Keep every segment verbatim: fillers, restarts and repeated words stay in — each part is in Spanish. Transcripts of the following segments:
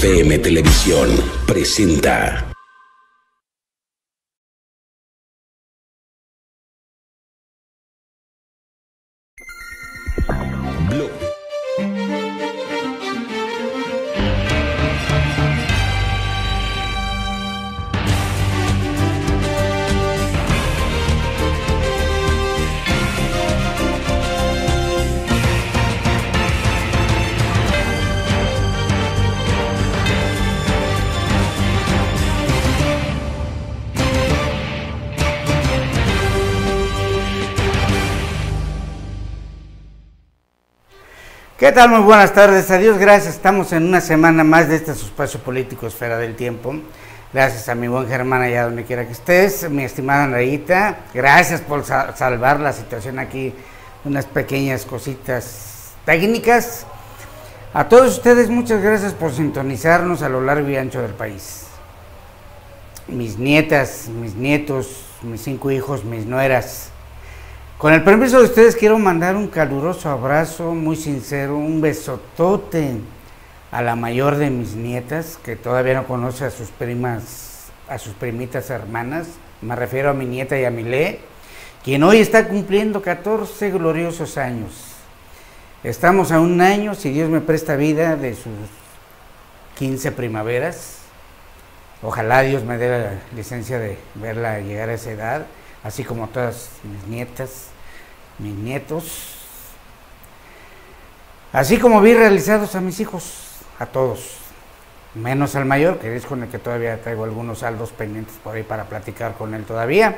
F M Televisión presenta Blog. ¿Qué tal? Muy buenas tardes, adiós, gracias. Estamos en una semana más de este su espacio político, Esfera del Tiempo. Gracias a mi buen Germán allá donde quiera que estés, mi estimada Andreita. Gracias por sa salvar la situación aquí, unas pequeñas cositas técnicas. A todos ustedes, muchas gracias por sintonizarnos a lo largo y ancho del país. Mis nietas, mis nietos, mis cinco hijos, mis nueras. Con el permiso de ustedes quiero mandar un caluroso abrazo, muy sincero, un besotote a la mayor de mis nietas, que todavía no conoce a sus primas, a sus primitas hermanas. Me refiero a mi nieta Yamile, quien hoy está cumpliendo catorce gloriosos años. Estamos a un año, si Dios me presta vida, de sus quince primaveras. Ojalá Dios me dé la licencia de verla llegar a esa edad, así como todas mis nietas, mis nietos, así como vi realizados a mis hijos, a todos, menos al mayor, que es con el que todavía traigo algunos saldos pendientes por ahí para platicar con él todavía,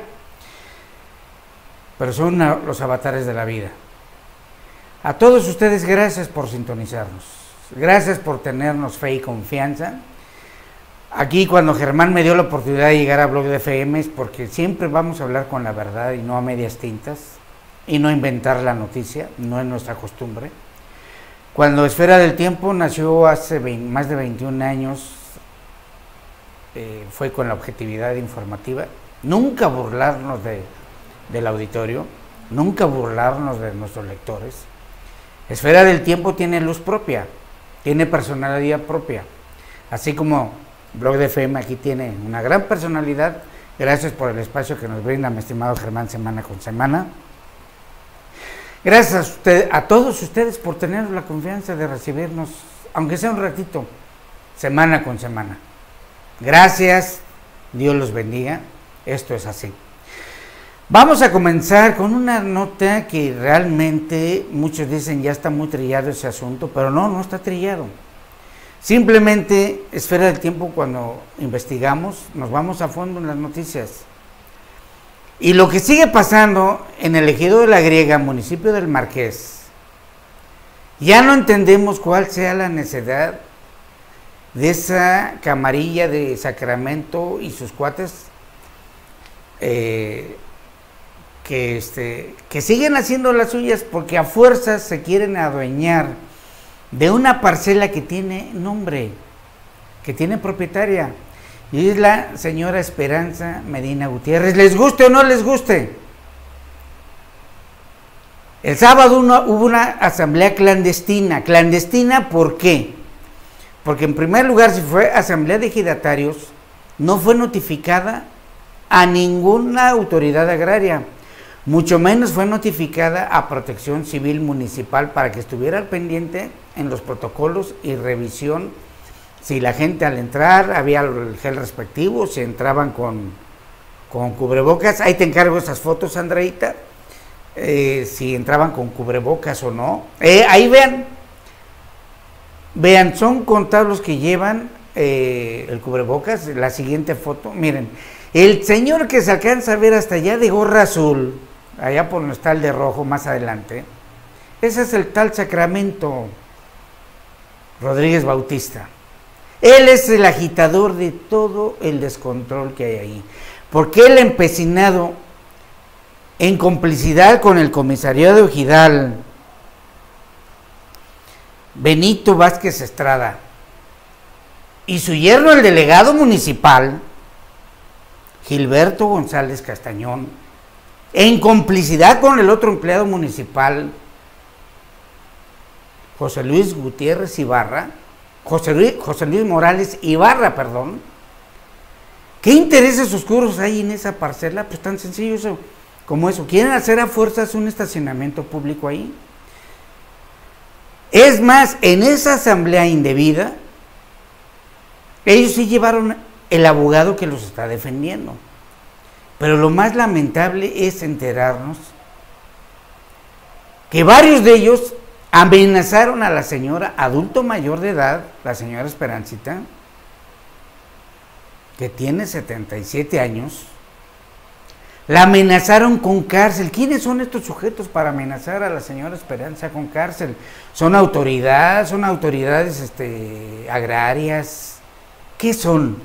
pero son una, los avatares de la vida. A todos ustedes, gracias por sintonizarnos, gracias por tenernos fe y confianza. Aquí cuando Germán me dio la oportunidad de llegar a Blog de F M es porque siempre vamos a hablar con la verdad y no a medias tintas y no inventar la noticia, no es nuestra costumbre. Cuando Esfera del Tiempo nació hace veinte, más de veintiún años, eh, fue con la objetividad informativa, nunca burlarnos de, del auditorio, nunca burlarnos de nuestros lectores. Esfera del Tiempo tiene luz propia, tiene personalidad propia, así como Blog de F M aquí tiene una gran personalidad. Gracias por el espacio que nos brinda mi estimado Germán semana con semana. Gracias a, usted, a todos ustedes por tener la confianza de recibirnos, aunque sea un ratito, semana con semana. Gracias, Dios los bendiga, esto es así. Vamos a comenzar con una nota que realmente muchos dicen ya está muy trillado ese asunto, pero no, no está trillado. Simplemente, Esfera del Tiempo, cuando investigamos, nos vamos a fondo en las noticias. Y lo que sigue pasando en el Ejido de la Griega, municipio del Marqués, ya no entendemos cuál sea la necesidad de esa camarilla de Sacramento y sus cuates eh, que, este, que siguen haciendo las suyas porque a fuerzas se quieren adueñar de una parcela que tiene nombre, que tiene propietaria, y es la señora Esperanza Medina Gutiérrez, les guste o no les guste. El sábado uno, hubo una asamblea clandestina, clandestina ¿por qué? Porque en primer lugar, si fue asamblea de ejidatarios, no fue notificada a ninguna autoridad agraria, mucho menos fue notificada a Protección Civil Municipal para que estuviera al pendiente en los protocolos y revisión, si la gente al entrar había el gel respectivo, si entraban con, con cubrebocas. Ahí te encargo esas fotos, Andreita, eh, si entraban con cubrebocas o no. Eh, ahí vean, vean, son contados los que llevan eh, el cubrebocas. La siguiente foto, miren, el señor que se alcanza a ver hasta allá de gorra azul, allá por donde está el de rojo más adelante, ese es el tal Sacramento Rodríguez Bautista. Él es el agitador de todo el descontrol que hay ahí, porque él empecinado en complicidad con el comisariado de Ojidal, Benito Vázquez Estrada, y su yerno, el delegado municipal, Gilberto González Castañón, en complicidad con el otro empleado municipal, José Luis Gutiérrez Ibarra, José Luis, José Luis Morales Ibarra, perdón. ¿Qué intereses oscuros hay en esa parcela? Pues tan sencillo eso, como eso. Quieren hacer a fuerzas un estacionamiento público ahí. Es más, en esa asamblea indebida, ellos sí llevaron el abogado que los está defendiendo. Pero lo más lamentable es enterarnos que varios de ellos amenazaron a la señora adulto mayor de edad, la señora Esperancita, que tiene setenta y siete años, la amenazaron con cárcel. ¿Quiénes son estos sujetos para amenazar a la señora Esperanza con cárcel? ¿Son autoridades? ¿Son autoridades este, agrarias? ¿Qué son?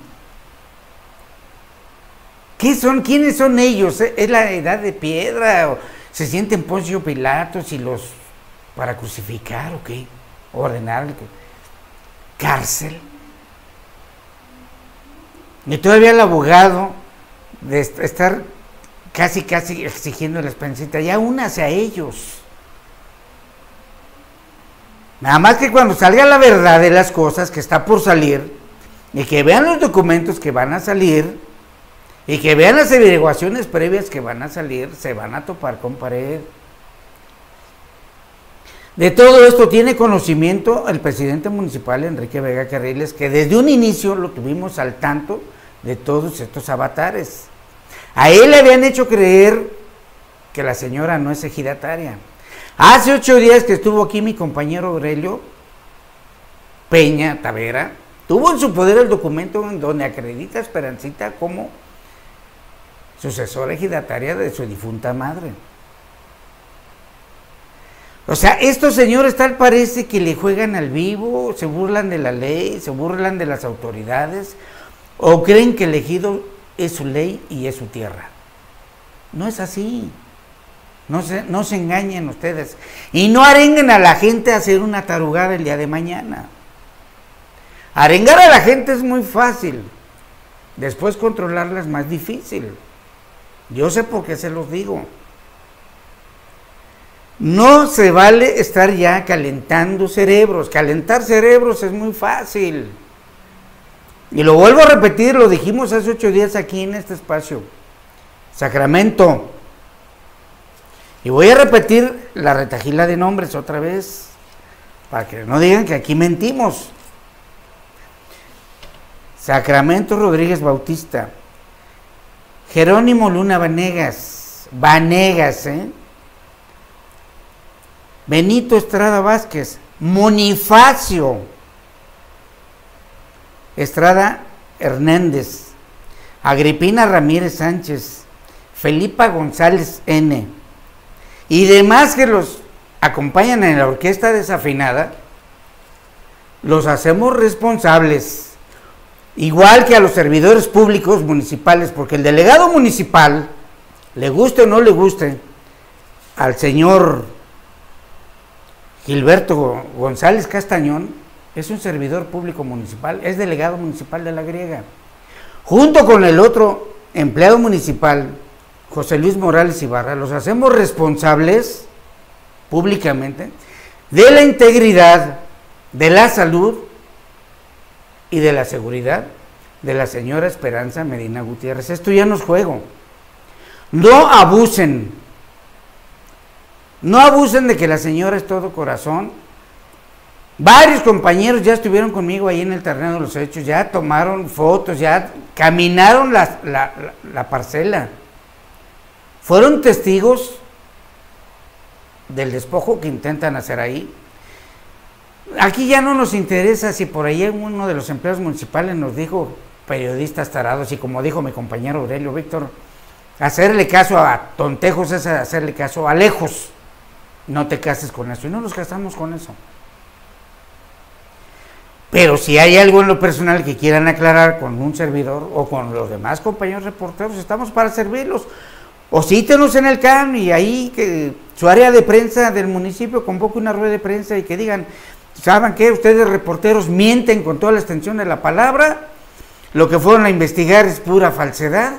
¿Qué son? ¿Quiénes son ellos? ¿Es la edad de piedra? ¿O se sienten Poncio Pilatos y los para crucificar o qué? ¿Ordenar el cárcel? Y todavía el abogado de estar casi casi exigiendo la Esperancita, ya únase a ellos. Nada más que cuando salga la verdad de las cosas que está por salir, y que vean los documentos que van a salir, y que vean las averiguaciones previas que van a salir, se van a topar con pared. De todo esto tiene conocimiento el presidente municipal, Enrique Vega Carriles, que desde un inicio lo tuvimos al tanto de todos estos avatares. A él le habían hecho creer que la señora no es ejidataria. Hace ocho días que estuvo aquí mi compañero Aurelio Peña Tavera, tuvo en su poder el documento en donde acredita a Esperancita como sucesora ejidataria de su difunta madre. O sea, estos señores tal parece que le juegan al vivo, se burlan de la ley, se burlan de las autoridades, o creen que el ejido es su ley y es su tierra. No es así. No se, no se engañen ustedes. Y no arenguen a la gente a hacer una tarugada el día de mañana. Arengar a la gente es muy fácil. Después controlarla es más difícil. Yo sé por qué se los digo. No se vale estar ya calentando cerebros. Calentar cerebros es muy fácil. Y lo vuelvo a repetir, lo dijimos hace ocho días aquí en este espacio. Sacramento. Y voy a repetir la retajila de nombres otra vez, para que no digan que aquí mentimos. Sacramento Rodríguez Bautista, Jerónimo Luna Vanegas, Vanegas, ¿eh? Benito Estrada Vázquez, Monifacio Estrada Hernández, Agripina Ramírez Sánchez, Felipa González N. y demás que los acompañan en la orquesta desafinada, los hacemos responsables, igual que a los servidores públicos municipales, porque el delegado municipal, le guste o no le guste, al señor Gilberto González Castañón, es un servidor público municipal, es delegado municipal de La Griega, junto con el otro empleado municipal, José Luis Morales Ibarra, los hacemos responsables públicamente de la integridad, de la salud y de la seguridad de la señora Esperanza Medina Gutiérrez. Esto ya no es juego. No abusen, no abusen de que la señora es todo corazón. Varios compañeros ya estuvieron conmigo ahí en el terreno de los hechos, ya tomaron fotos, ya caminaron la, la, la, la parcela. Fueron testigos del despojo que intentan hacer ahí. Aquí ya no nos interesa si por ahí uno de los empleados municipales nos dijo periodistas tarados, y como dijo mi compañero Aurelio Víctor, hacerle caso a tontejos es hacerle caso a lejos. No te cases con eso, y no nos casamos con eso. Pero si hay algo en lo personal que quieran aclarar con un servidor o con los demás compañeros reporteros, estamos para servirlos. O cítenos en el C A N y ahí que su área de prensa del municipio convoque una rueda de prensa y que digan, ¿saben qué? Ustedes reporteros mienten con toda la extensión de la palabra, lo que fueron a investigar es pura falsedad.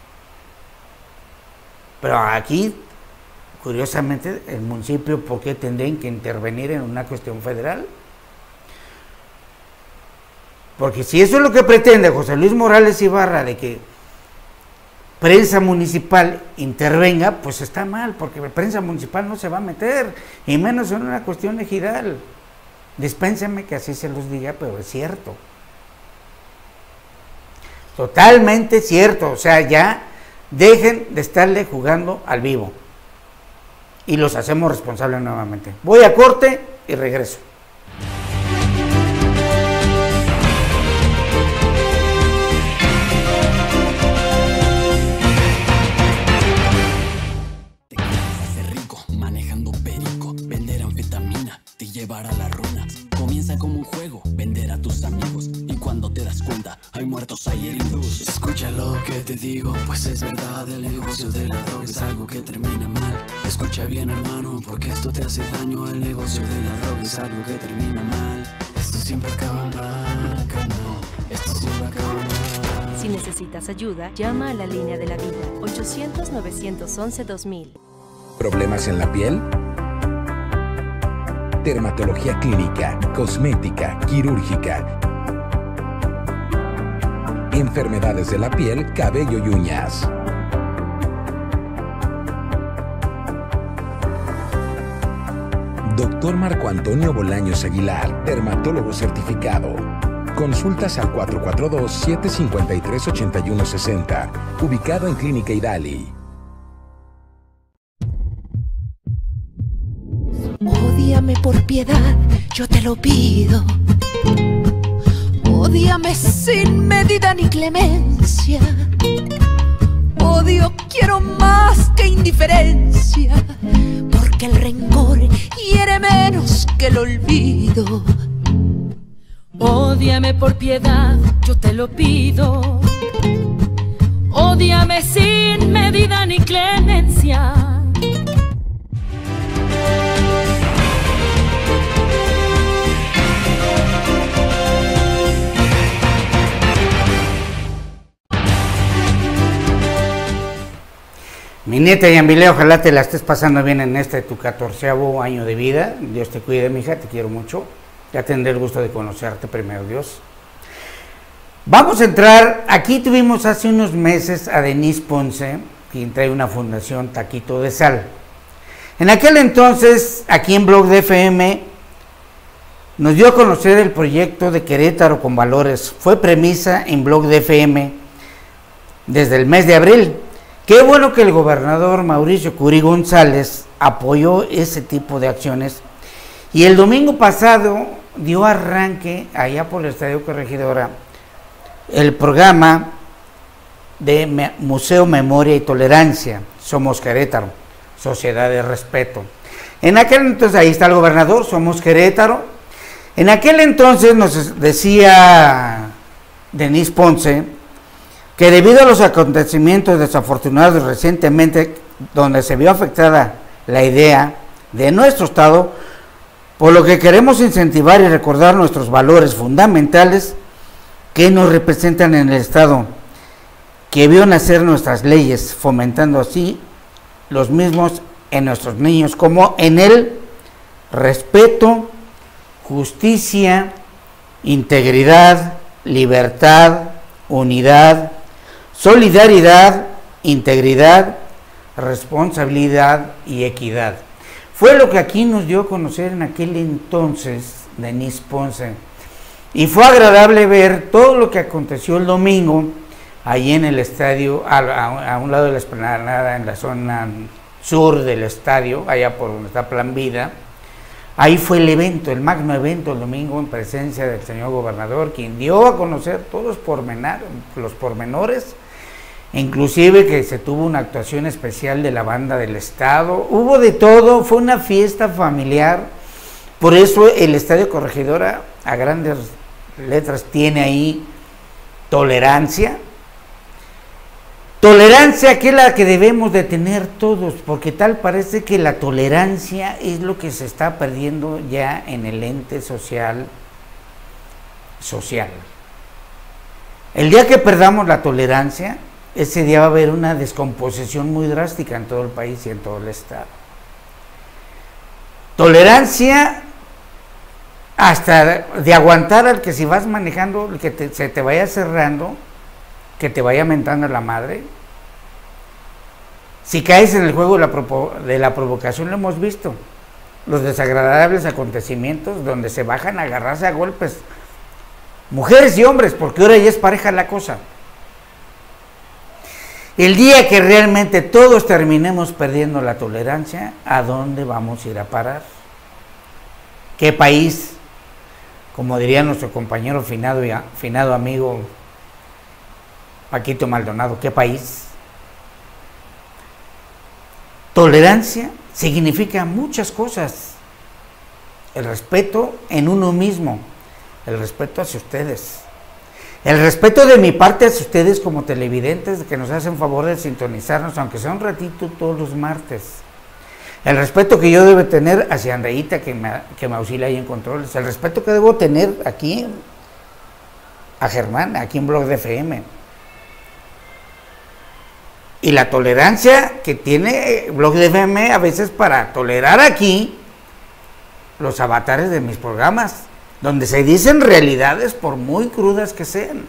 Pero aquí, curiosamente, el municipio, ¿por qué tendrían que intervenir en una cuestión federal? Porque si eso es lo que pretende José Luis Morales Ibarra, de que prensa municipal intervenga, pues está mal, porque la prensa municipal no se va a meter, y menos en una cuestión ejidal. Dispénsenme que así se los diga, pero es cierto. Totalmente cierto, o sea, ya dejen de estarle jugando al vivo. Y los hacemos responsables nuevamente. Voy a corte y regreso. Llevar a la ruina, comienza como un juego, vender a tus amigos, y cuando te das cuenta, hay muertos, hay heridos. Escucha lo que te digo, pues es verdad, el negocio de la droga es algo que termina mal. Escucha bien, hermano, porque esto te hace daño, el negocio de la droga es algo que termina mal. Esto siempre acaba mal, carnal, esto siempre acaba mal. Si necesitas ayuda, llama a la línea de la vida, ochocientos, novecientos once, dos mil. ¿Problemas en la piel? Dermatología clínica, cosmética, quirúrgica. Enfermedades de la piel, cabello y uñas. Doctor Marco Antonio Bolaños Aguilar, dermatólogo certificado. Consultas al cuatro cuatro dos, siete cinco tres, ocho uno seis cero, ubicado en Clínica Idali. Ódiame por piedad, yo te lo pido. Ódiame sin medida ni clemencia. Odio quiero más que indiferencia, porque el rencor hiere menos que el olvido. Ódiame por piedad, yo te lo pido. Ódiame sin medida ni clemencia. Mi nieta Yambilé, ojalá te la estés pasando bien en este tu catorceavo año de vida. Dios te cuide, mija, te quiero mucho. Ya tendré el gusto de conocerte, primero Dios. Vamos a entrar, aquí tuvimos hace unos meses a Denise Ponce, quien trae una fundación Taquito de Sal. En aquel entonces, aquí en Blog de F M, nos dio a conocer el proyecto de Querétaro con Valores. Fue premisa en Blog de F M desde el mes de abril. Qué bueno que el gobernador Mauricio Curi González apoyó ese tipo de acciones, y el domingo pasado dio arranque allá por el Estadio Corregidora el programa de Museo Memoria y Tolerancia, Somos Querétaro, Sociedad de Respeto. En aquel entonces, ahí está el gobernador, Somos Querétaro. En aquel entonces nos decía Denise Ponce que debido a los acontecimientos desafortunados recientemente, donde se vio afectada la idea de nuestro Estado, por lo que queremos incentivar y recordar nuestros valores fundamentales que nos representan en el Estado, que vio nacer nuestras leyes, fomentando así los mismos en nuestros niños, como en el respeto, justicia, integridad, libertad, unidad, solidaridad, integridad, responsabilidad y equidad. Fue lo que aquí nos dio a conocer en aquel entonces Denise Ponce. Y fue agradable ver todo lo que aconteció el domingo, allí en el estadio, a, a, a un lado de la explanada, en la zona sur del estadio, allá por donde está Plan Vida. Ahí fue el evento, el magno evento el domingo, en presencia del señor gobernador, quien dio a conocer todos los pormenores, los pormenores, inclusive que se tuvo una actuación especial de la banda del estado. Hubo de todo, fue una fiesta familiar. Por eso el Estadio Corregidora, a grandes letras, tiene ahí tolerancia. Tolerancia que es la que debemos de tener todos, porque tal parece que la tolerancia es lo que se está perdiendo ya en el ente social, social. El día que perdamos la tolerancia, ese día va a haber una descomposición muy drástica en todo el país y en todo el estado. Tolerancia hasta de aguantar al que si vas manejando, el que te, se te vaya cerrando, que te vaya mentando la madre. Si caes en el juego de la, provo de la provocación, lo hemos visto, los desagradables acontecimientos donde se bajan a agarrarse a golpes, mujeres y hombres, porque ahora ya es pareja la cosa. El día que realmente todos terminemos perdiendo la tolerancia, ¿a dónde vamos a ir a parar? ¿Qué país? Como diría nuestro compañero finado, y finado amigo Paquito Maldonado, ¿qué país? Tolerancia significa muchas cosas. El respeto en uno mismo, el respeto hacia ustedes, el respeto de mi parte hacia ustedes como televidentes que nos hacen favor de sintonizarnos, aunque sea un ratito todos los martes. El respeto que yo debo tener hacia Andreita, que me, que me auxilia ahí en controles. El respeto que debo tener aquí a Germán, aquí en Blog de F M. Y la tolerancia que tiene Blog de F M a veces para tolerar aquí los avatares de mis programas, donde se dicen realidades por muy crudas que sean.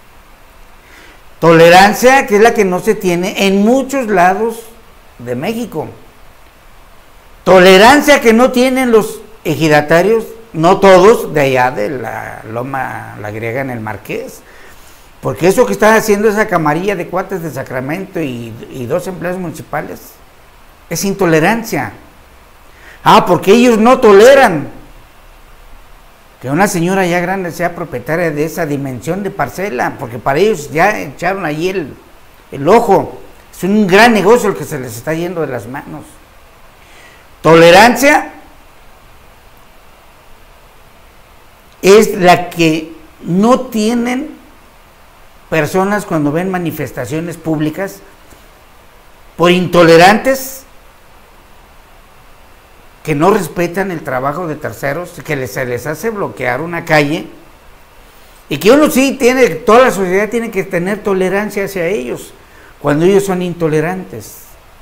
Tolerancia que es la que no se tiene en muchos lados de México. Tolerancia que no tienen los ejidatarios, no todos, de allá de la Loma La Griega en el Marqués. Porque eso que está haciendo esa camarilla de cuates de Sacramento y, y dos empleados municipales es intolerancia. Ah, porque ellos no toleran que una señora ya grande sea propietaria de esa dimensión de parcela, porque para ellos ya echaron ahí el, el ojo. Es un gran negocio el que se les está yendo de las manos. Tolerancia es la que no tienen personas cuando ven manifestaciones públicas por intolerantes que no respetan el trabajo de terceros, que les, se les hace bloquear una calle, y que uno sí tiene, toda la sociedad tiene que tener tolerancia hacia ellos cuando ellos son intolerantes.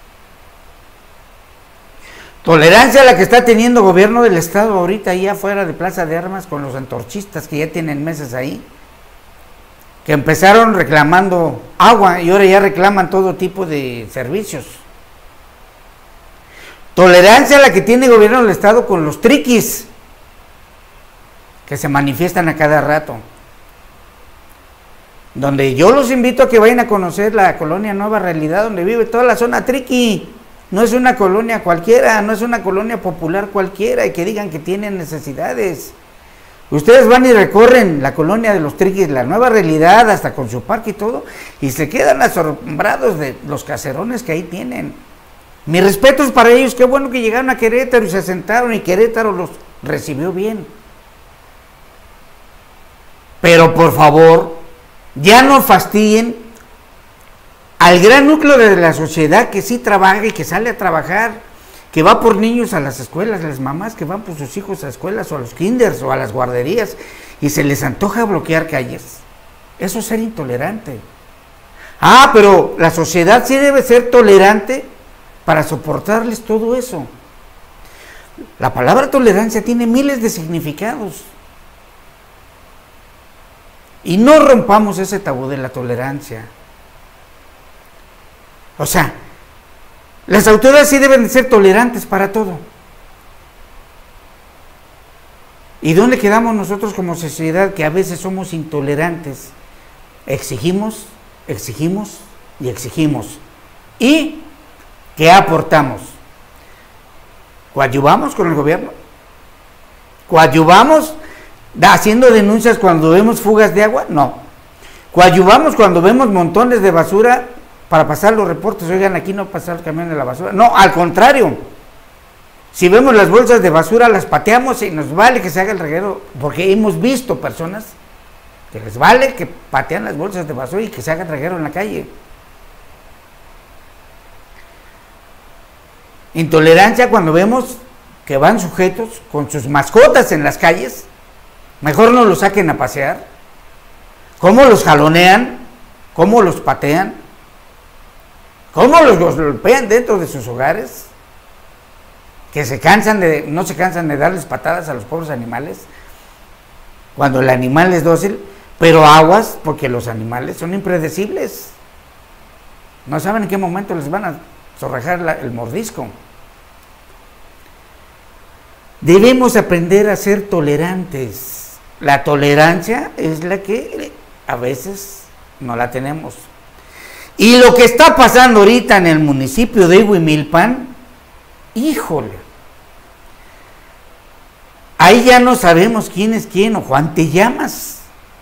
Tolerancia a la que está teniendo el gobierno del estado ahorita ahí afuera de Plaza de Armas con los antorchistas que ya tienen meses ahí, que empezaron reclamando agua y ahora ya reclaman todo tipo de servicios. Tolerancia a la que tiene el gobierno del estado con los triquis que se manifiestan a cada rato, donde yo los invito a que vayan a conocer la colonia Nueva Realidad, donde vive toda la zona triqui. No es una colonia cualquiera, no es una colonia popular cualquiera, y que digan que tienen necesidades. Ustedes van y recorren la colonia de los triquis, la Nueva Realidad, hasta con su parque y todo, y se quedan asombrados de los caserones que ahí tienen. Mi respeto es para ellos, qué bueno que llegaron a Querétaro y se asentaron, y Querétaro los recibió bien. Pero por favor, ya no fastidien al gran núcleo de la sociedad que sí trabaja y que sale a trabajar, que va por niños a las escuelas, las mamás que van por sus hijos a escuelas o a los kinders o a las guarderías, y se les antoja bloquear calles. Eso es ser intolerante. Ah, pero la sociedad sí debe ser tolerante para soportarles todo eso. La palabra tolerancia tiene miles de significados. Y no rompamos ese tabú de la tolerancia. O sea, las autoridades sí deben de ser tolerantes para todo. ¿Y dónde quedamos nosotros como sociedad que a veces somos intolerantes? Exigimos, exigimos y exigimos. ¿Y qué aportamos? ¿Coadyuvamos con el gobierno? ¿Coadyuvamos haciendo denuncias cuando vemos fugas de agua? No. ¿Coadyuvamos cuando vemos montones de basura para pasar los reportes? Oigan, aquí no pasa el camión de la basura. No, al contrario. Si vemos las bolsas de basura, las pateamos y nos vale que se haga el reguero, porque hemos visto personas que les vale que patean las bolsas de basura y que se haga el reguero en la calle. Intolerancia cuando vemos que van sujetos con sus mascotas en las calles, mejor no los saquen a pasear. ¿Cómo los jalonean? ¿Cómo los patean? ¿Cómo los golpean dentro de sus hogares? Que se cansan de, no se cansan de darles patadas a los pobres animales. cuando el animal es dócil, pero aguas, porque los animales son impredecibles. No saben en qué momento les van a zorrajar la, el mordisco. Debemos aprender a ser tolerantes. La tolerancia es la que a veces no la tenemos. Y lo que está pasando ahorita en el municipio de Huimilpan, híjole, ahí ya no sabemos quién es quién, o Juan te llamas.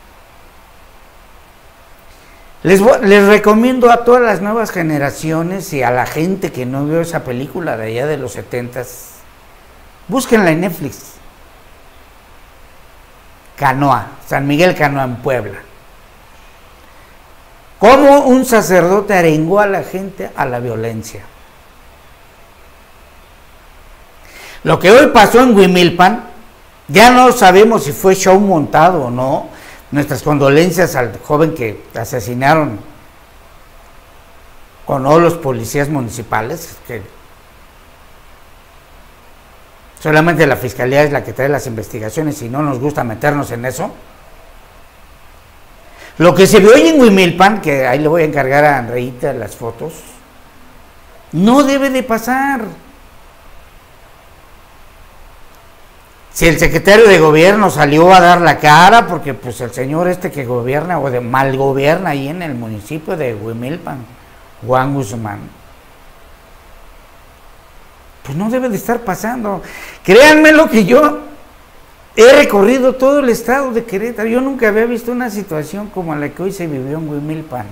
Les, les recomiendo a todas las nuevas generaciones y a la gente que no vio esa película de allá de los setentas, búsquenla en Netflix. Canoa, San Miguel Canoa en Puebla. Cómo un sacerdote arengó a la gente a la violencia. Lo que hoy pasó en Huimilpan, ya no sabemos si fue show montado o no. Nuestras condolencias al joven que asesinaron con todos los policías municipales, que solamente la fiscalía es la que trae las investigaciones y no nos gusta meternos en eso. Lo que se vio hoy en Huimilpan, que ahí le voy a encargar a Andreita las fotos, no debe de pasar. Si el secretario de gobierno salió a dar la cara, porque pues el señor este que gobierna o de mal gobierna ahí en el municipio de Huimilpan, Juan Guzmán, pues no debe de estar pasando. Créanme lo que yo he recorrido todo el estado de Querétaro, yo nunca había visto una situación como la que hoy se vivió en Huimilpan.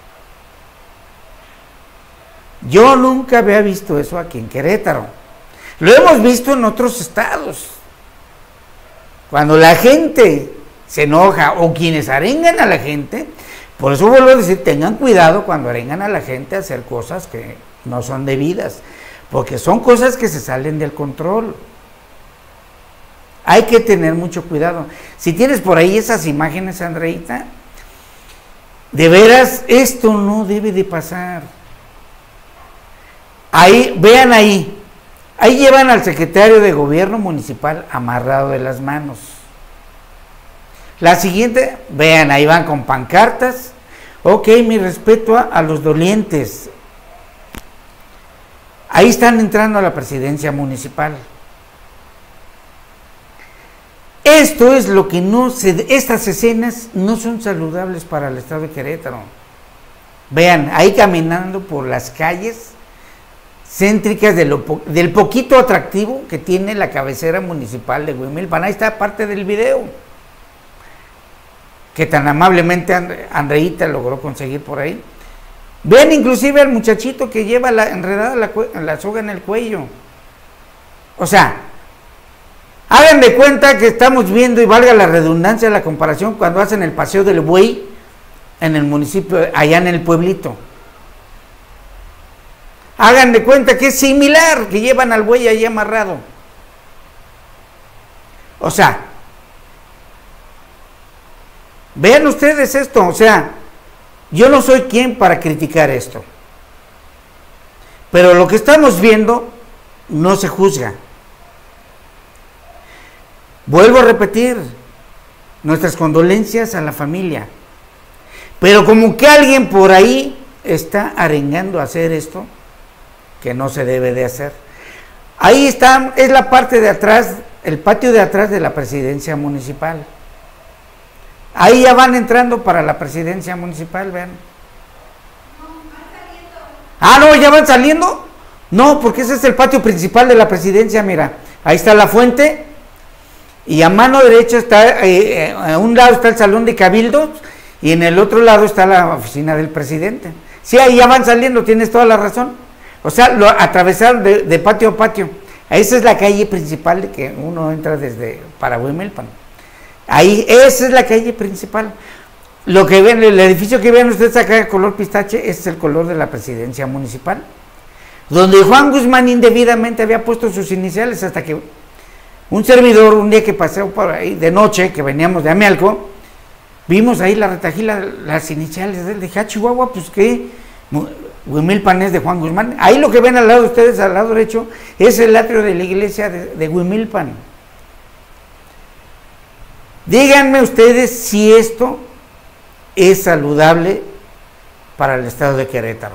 Yo nunca había visto eso aquí en Querétaro. Lo hemos visto en otros estados. Cuando la gente se enoja o quienes arengan a la gente, por eso vuelvo a decir, tengan cuidado cuando arengan a la gente a hacer cosas que no son debidas, porque son cosas que se salen del control. Hay que tener mucho cuidado. Si tienes por ahí esas imágenes, Andreita, de veras, esto no debe de pasar. Ahí, vean ahí. Ahí llevan al secretario de gobierno municipal amarrado de las manos. La siguiente, vean, ahí van con pancartas. Ok, mi respeto a, a los dolientes. Ahí están entrando a la presidencia municipal. Esto es lo que no se... Estas escenas no son saludables para el estado de Querétaro. Vean, ahí caminando por las calles céntricas de lo, del poquito atractivo que tiene la cabecera municipal de Huimilpan. Ahí está parte del video que tan amablemente Andreita logró conseguir por ahí. Vean inclusive al muchachito que lleva la, enredada la, la soga en el cuello. O sea, hagan de cuenta que estamos viendo, y valga la redundancia, la comparación, cuando hacen el paseo del buey en el municipio, allá en el pueblito. Hagan de cuenta que es similar, que llevan al buey ahí amarrado. O sea, vean ustedes esto, o sea, yo no soy quien para criticar esto, pero lo que estamos viendo no se juzga. Vuelvo a repetir, nuestras condolencias a la familia, pero como que alguien por ahí está arengando a hacer esto, que no se debe de hacer. Ahí está, es la parte de atrás, el patio de atrás de la presidencia municipal. Ahí ya van entrando para la presidencia municipal, vean. Ah, no, ya van saliendo. No, porque ese es el patio principal de la presidencia, mira. Ahí está la fuente y a mano derecha está, eh, a un lado está el salón de cabildos y en el otro lado está la oficina del presidente. Sí, ahí ya van saliendo, tienes toda la razón. O sea, lo atravesaron de, de patio a patio. Esa es la calle principal de que uno entra desde para Huimilpan. Ahí, esa es la calle principal. Lo que ven, el edificio que ven ustedes acá, color pistache, ese es el color de la presidencia municipal, donde Juan Guzmán indebidamente había puesto sus iniciales, hasta que un servidor, un día que pasé por ahí de noche, que veníamos de Amialco, vimos ahí la retajila, las iniciales de él. Dije, ah, Chihuahua, pues qué, Huimilpan es de Juan Guzmán. Ahí lo que ven al lado de ustedes, al lado derecho, es el atrio de la iglesia de, de Huimilpan. Díganme ustedes si esto es saludable para el estado de Querétaro.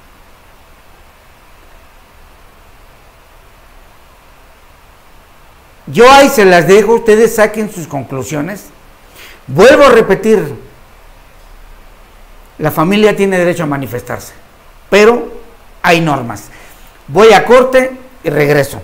Yo ahí se las dejo, ustedes saquen sus conclusiones. Vuelvo a repetir, la familia tiene derecho a manifestarse, pero hay normas. Voy a corte y regreso.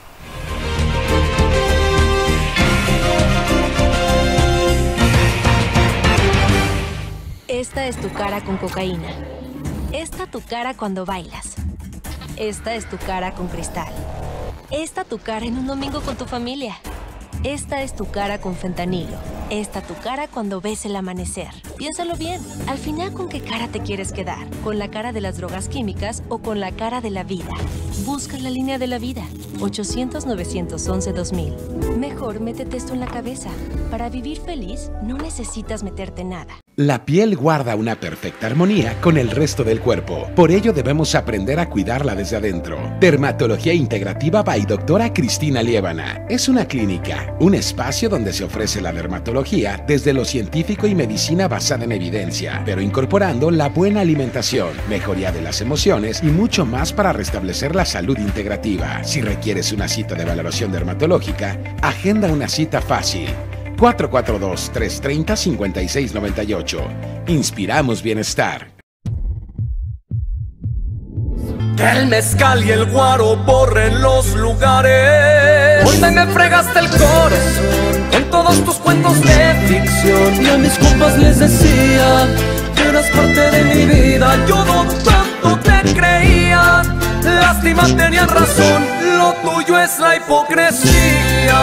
Esta es tu cara con cocaína. Esta tu cara cuando bailas. Esta es tu cara con cristal. Esta tu cara en un domingo con tu familia. Esta es tu cara con fentanilo. Esta tu cara cuando ves el amanecer. Piénsalo bien. Al final, ¿con qué cara te quieres quedar? ¿Con la cara de las drogas químicas o con la cara de la vida? Busca la línea de la vida. ochocientos, novecientos once, dos mil. Mejor métete esto en la cabeza. Para vivir feliz, no necesitas meterte nada. La piel guarda una perfecta armonía con el resto del cuerpo. Por ello debemos aprender a cuidarla desde adentro. Dermatología Integrativa by Doctora Cristina Liébana. Es una clínica, un espacio donde se ofrece la dermatología desde lo científico y medicina basada en evidencia, pero incorporando la buena alimentación, mejoría de las emociones y mucho más para restablecer la salud integrativa. Si requieres una cita de valoración dermatológica, agenda una cita fácil. cuatro cuatro dos, tres tres cero, cinco seis nueve ocho. Inspiramos bienestar. Que el mezcal y el guaro borren los lugares. Hoy me fregaste el corazón con todos tus cuentos de ficción. Y a mis compas les decía que eras parte de mi vida. Yo no tanto te creía. Lástima, tenían razón. Lo tuyo es la hipocresía.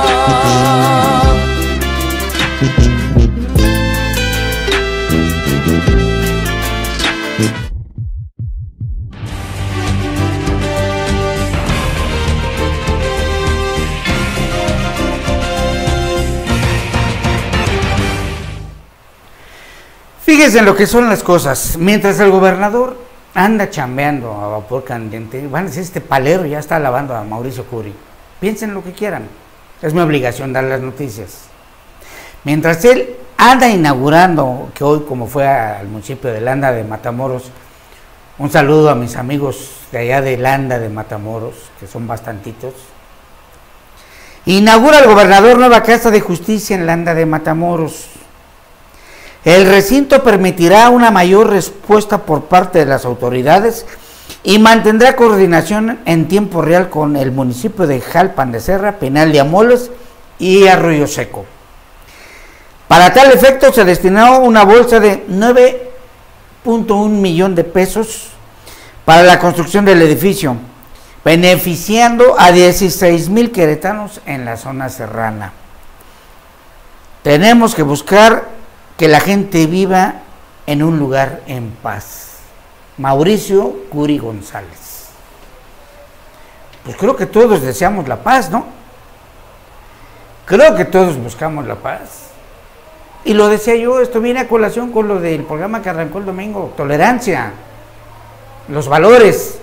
Fíjense en lo que son las cosas. Mientras el gobernador anda chambeando a vapor candente, van a decir, este palero ya está alabando a Mauricio Curi. Piensen lo que quieran. Es mi obligación dar las noticias. Mientras él anda inaugurando, que hoy como fue al municipio de Landa de Matamoros, un saludo a mis amigos de allá de Landa de Matamoros, que son bastantitos. Inaugura el gobernador nueva Casa de Justicia en Landa de Matamoros. El recinto permitirá una mayor respuesta por parte de las autoridades y mantendrá coordinación en tiempo real con el municipio de Jalpan de Serra, Pinal de Amoles y Arroyo Seco. Para tal efecto se destinó una bolsa de nueve punto uno millón de pesos para la construcción del edificio, beneficiando a dieciséis mil queretanos en la zona serrana. Tenemos que buscar que la gente viva en un lugar en paz. Mauricio Curi González. Pues creo que todos deseamos la paz, ¿no? Creo que todos buscamos la paz. Y lo decía yo, esto viene a colación con lo del programa que arrancó el domingo, tolerancia, los valores.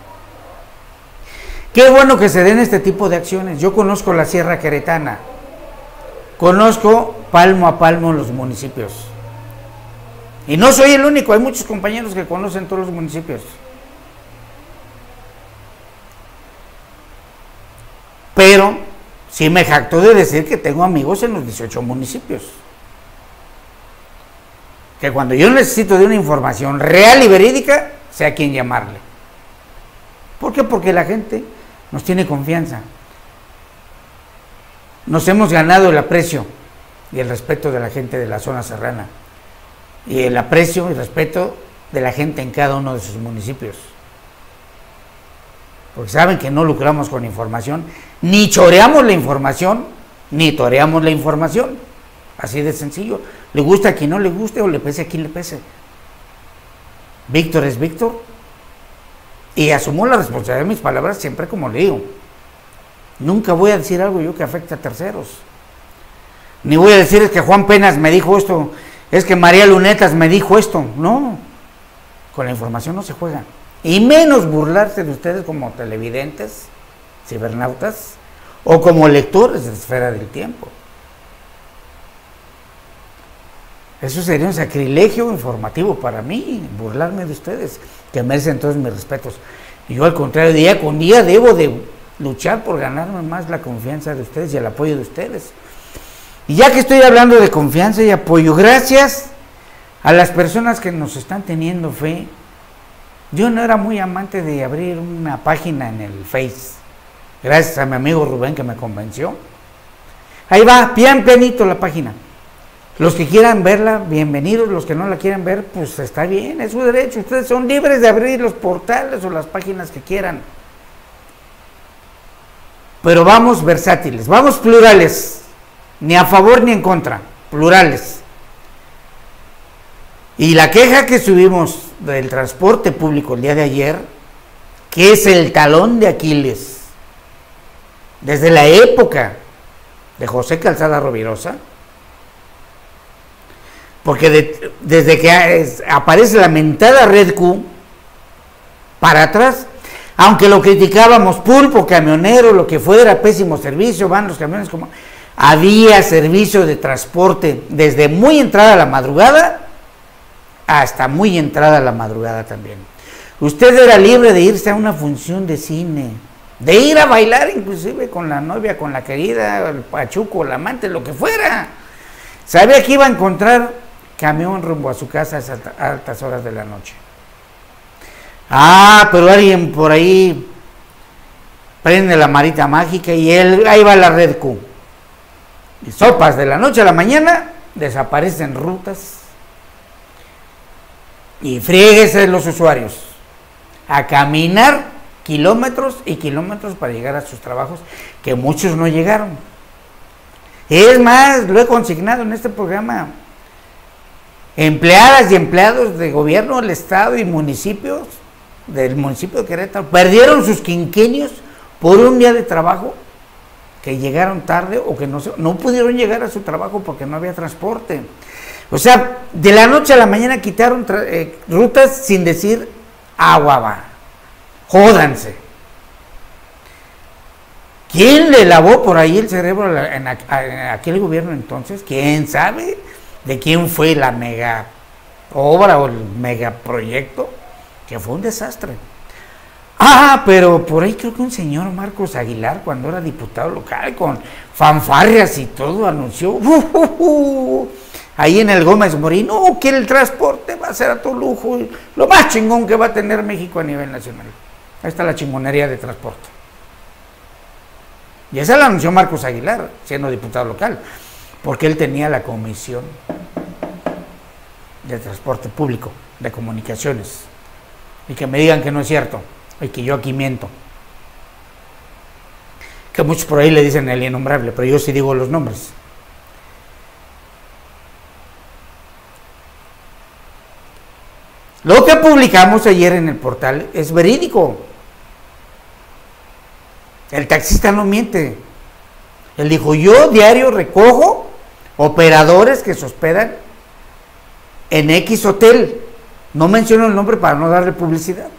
Qué bueno que se den este tipo de acciones. Yo conozco la Sierra Queretana, conozco palmo a palmo los municipios. Y no soy el único, hay muchos compañeros que conocen todos los municipios. Pero sí me jacto de decir que tengo amigos en los dieciocho municipios. Que cuando yo necesito de una información real y verídica, sé a quién llamarle. ¿Por qué? Porque la gente nos tiene confianza. Nos hemos ganado el aprecio y el respeto de la gente de la zona serrana, y el aprecio y respeto de la gente en cada uno de sus municipios, porque saben que no lucramos con información, ni choreamos la información, ni toreamos la información, así de sencillo. Le gusta a quien no le guste o le pese a quien le pese. Víctor es Víctor y asumo la responsabilidad de mis palabras siempre como le digo. Nunca voy a decir algo yo que afecte a terceros. Ni voy a decir es que Juan Penas me dijo esto, es que María Lunetas me dijo esto. No, con la información no se juega. Y menos burlarse de ustedes como televidentes, cibernautas, o como lectores de Esfera del Tiempo. Eso sería un sacrilegio informativo para mí, burlarme de ustedes, que merecen todos mis respetos. Y yo al contrario, día con día debo de luchar por ganarme más la confianza de ustedes y el apoyo de ustedes. Y ya que estoy hablando de confianza y apoyo, gracias a las personas que nos están teniendo fe. Yo no era muy amante de abrir una página en el Face, gracias a mi amigo Rubén que me convenció. Ahí va, pian pianito la página. Los que quieran verla, bienvenidos. Los que no la quieran ver, pues está bien, es su derecho. Ustedes son libres de abrir los portales o las páginas que quieran. Pero vamos versátiles, vamos plurales, ni a favor ni en contra, plurales. Y la queja que subimos del transporte público el día de ayer, que es el talón de Aquiles, desde la época de José Calzada Rovirosa, porque de, desde que es, aparece la mentada Red Q, para atrás, aunque lo criticábamos, pulpo, camionero, lo que fuera, pésimo servicio, van los camiones como... Había servicio de transporte desde muy entrada a la madrugada hasta muy entrada a la madrugada también. Usted era libre de irse a una función de cine, de ir a bailar inclusive con la novia, con la querida, el pachuco, el amante, lo que fuera. Sabía que iba a encontrar camión rumbo a su casa a altas horas de la noche. Ah, pero alguien por ahí prende la marita mágica y él, ahí va la Red Q. Y sopas, de la noche a la mañana desaparecen rutas y fríguese los usuarios a caminar kilómetros y kilómetros para llegar a sus trabajos, que muchos no llegaron. Es más, lo he consignado en este programa, empleadas y empleados de gobierno del estado y municipios del municipio de Querétaro perdieron sus quinquenios por un día de trabajo, que llegaron tarde o que no, no pudieron llegar a su trabajo porque no había transporte. O sea, de la noche a la mañana quitaron eh, rutas sin decir agua va. Jódanse. ¿Quién le lavó por ahí el cerebro en, a, a, en aquel gobierno entonces? ¿Quién sabe de quién fue la mega obra o el megaproyecto? Que fue un desastre. Ah, pero por ahí creo que un señor Marcos Aguilar, cuando era diputado local, con fanfarrias y todo, anunció, uh, uh, uh, ahí en el Gómez Morín, no, que el transporte va a ser a todo lujo, lo más chingón que va a tener México a nivel nacional. Ahí está la chingonería de transporte. Y esa la anunció Marcos Aguilar, siendo diputado local, porque él tenía la comisión de transporte público, de comunicaciones. Y que me digan que no es cierto, y que yo aquí miento. Que muchos por ahí le dicen el innombrable, pero yo sí digo los nombres. Lo que publicamos ayer en el portal es verídico. El taxista no miente. Él dijo, yo diario recojo operadores que se hospedan en X hotel. No menciono el nombre para no darle publicidad.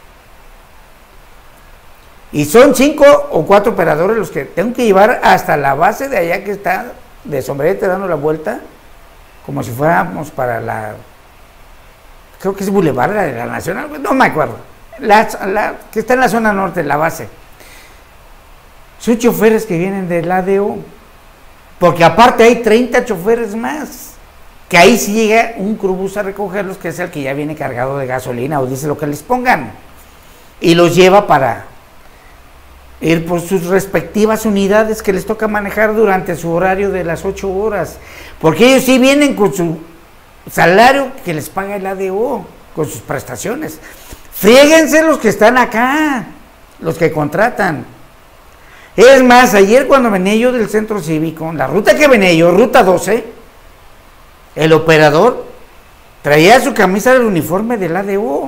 Y son cinco o cuatro operadores los que tengo que llevar hasta la base de allá que está de sombrerete dando la vuelta, como si fuéramos para la, creo que es Boulevard de la Nacional, no me acuerdo, la, la, que está en la zona norte, la base. Son choferes que vienen del A D O, porque aparte hay treinta choferes más, que ahí sí llega un crubús a recogerlos, que es el que ya viene cargado de gasolina o dice lo que les pongan, y los lleva para ir por sus respectivas unidades que les toca manejar durante su horario de las ocho horas, porque ellos sí vienen con su salario que les paga el A D O, con sus prestaciones. Fríguense los que están acá, los que contratan. Es más, ayer cuando venía yo del centro cívico, la ruta que venía yo, ruta doce, el operador traía su camisa del uniforme del A D O.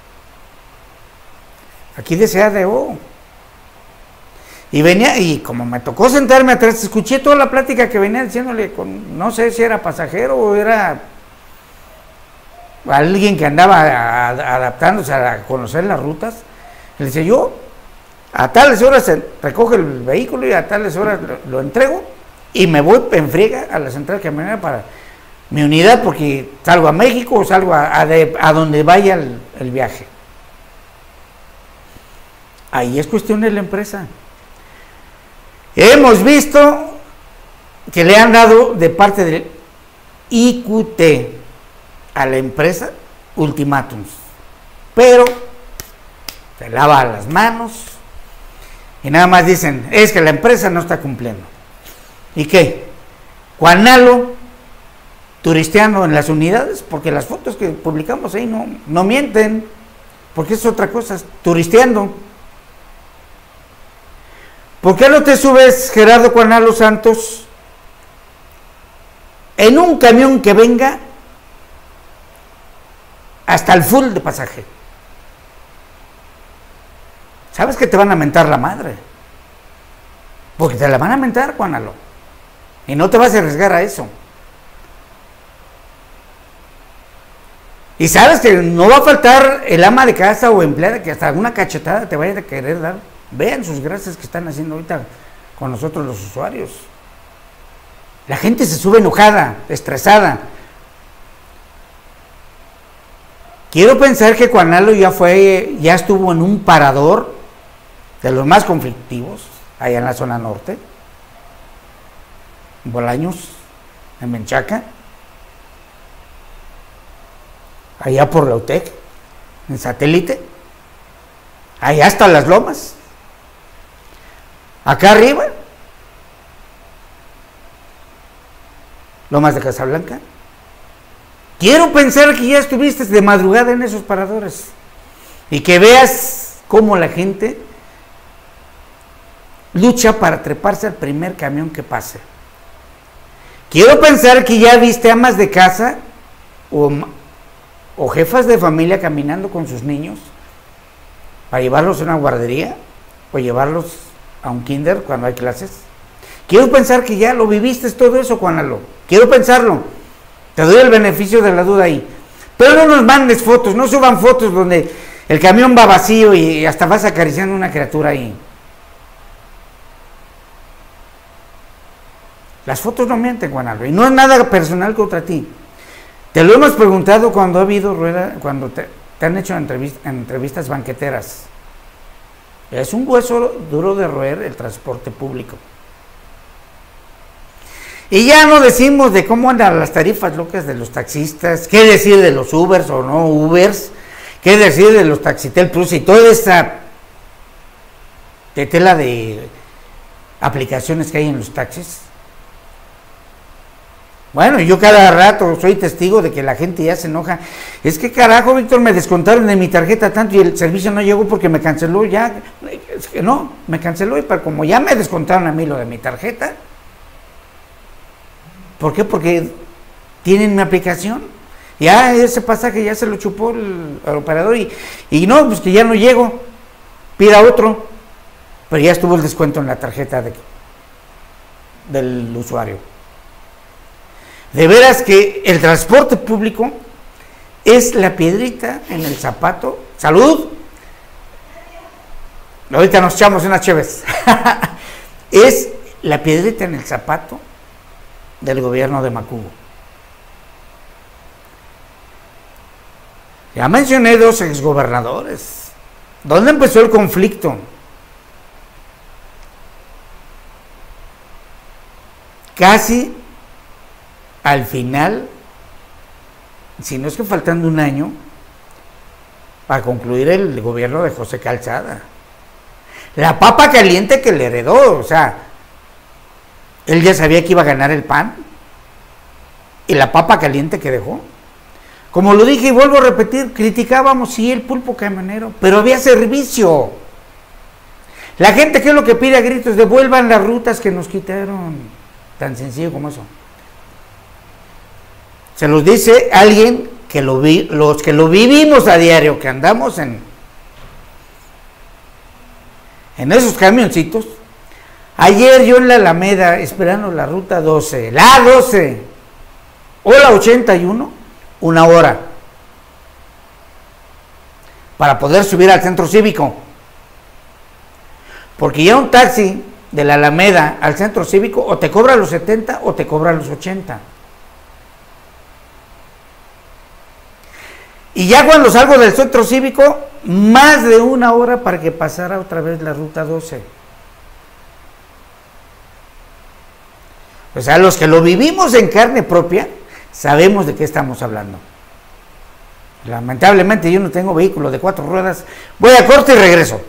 Aquí decía A D O. Y venía, y como me tocó sentarme atrás, escuché toda la plática que venía diciéndole, con, no sé si era pasajero o era alguien que andaba a, a, adaptándose a conocer las rutas. Le dice, yo a tales horas se recoge el vehículo y a tales horas lo, lo entrego y me voy en friega a la central camionera para mi unidad porque salgo a México o salgo a, a, de, a donde vaya el, el viaje. Ahí es cuestión de la empresa. Hemos visto que le han dado de parte del I Q T a la empresa ultimátums, pero se lava las manos y nada más dicen, es que la empresa no está cumpliendo. ¿Y qué? Juanalo turisteando en las unidades, porque las fotos que publicamos ahí no, no mienten, porque es otra cosa, turisteando. ¿Por qué no te subes, Gerardo Juanalo Santos, en un camión que venga hasta el full de pasaje? ¿Sabes que te van a mentar la madre? Porque te la van a mentar, Juanalo, y no te vas a arriesgar a eso. Y sabes que no va a faltar el ama de casa o empleada que hasta alguna cachetada te vaya a querer dar. Vean sus gracias que están haciendo ahorita con nosotros los usuarios. La gente se sube enojada, estresada. Quiero pensar que Juanalo ya fue, ya estuvo en un parador de los más conflictivos, allá en la zona norte, en Bolaños, en Menchaca, allá por la U T E C, en Satélite, allá hasta Las Lomas, acá arriba, Lomas de Casablanca. Quiero pensar que ya estuviste de madrugada en esos paradores y que veas cómo la gente lucha para treparse al primer camión que pase. Quiero pensar que ya viste amas de casa o, o jefas de familia caminando con sus niños para llevarlos a una guardería o llevarlos a un kinder cuando hay clases. Quiero pensar que ya lo viviste todo eso, Juanalo. Quiero pensarlo. Te doy el beneficio de la duda ahí. Pero no nos mandes fotos, no suban fotos donde el camión va vacío y hasta vas acariciando a una criatura ahí. Las fotos no mienten, Juanalo, y no es nada personal contra ti. Te lo hemos preguntado cuando ha habido rueda, cuando te, te han hecho entrevist, entrevistas banqueteras. Es un hueso duro de roer el transporte público. Y ya no decimos de cómo andan las tarifas locas de los taxistas, qué decir de los Ubers o no Ubers, qué decir de los Taxitel Plus y toda esa tetela de aplicaciones que hay en los taxis. Bueno, yo cada rato soy testigo de que la gente ya se enoja. Es que carajo, Víctor, me descontaron de mi tarjeta tanto y el servicio no llegó porque me canceló ya. Es que no, me canceló y para como ya me descontaron a mí lo de mi tarjeta. ¿Por qué? Porque tienen mi aplicación. Ya ese pasaje ya se lo chupó el, el operador y, y no, pues que ya no llego. Pida otro. Pero ya estuvo el descuento en la tarjeta de, del usuario. De veras que el transporte público es la piedrita en el zapato. ¡Salud! Ahorita nos echamos unas chéves. Es la piedrita en el zapato del gobierno de Macubo. Ya mencioné dos exgobernadores. ¿Dónde empezó el conflicto? Casi al final, si no es que faltando un año para concluir el gobierno de José Calzada. La papa caliente que le heredó, o sea, él ya sabía que iba a ganar el P A N y la papa caliente que dejó. Como lo dije y vuelvo a repetir, criticábamos sí el pulpo camionero, pero había servicio. La gente, ¿qué es lo que pide a gritos? Devuelvan las rutas que nos quitaron. Tan sencillo como eso. Se los dice alguien que lo vi, los que lo vivimos a diario, que andamos en, en esos camioncitos. Ayer yo en la Alameda, esperando la ruta doce, la doce o la ochenta y uno, una hora, para poder subir al centro cívico. Porque ya un taxi de la Alameda al centro cívico o te cobra los setenta o te cobra los ochenta. Y ya cuando salgo del centro cívico, más de una hora para que pasara otra vez la ruta doce. O sea, los que lo vivimos en carne propia, sabemos de qué estamos hablando. Lamentablemente yo no tengo vehículo de cuatro ruedas. Voy a corte y regreso.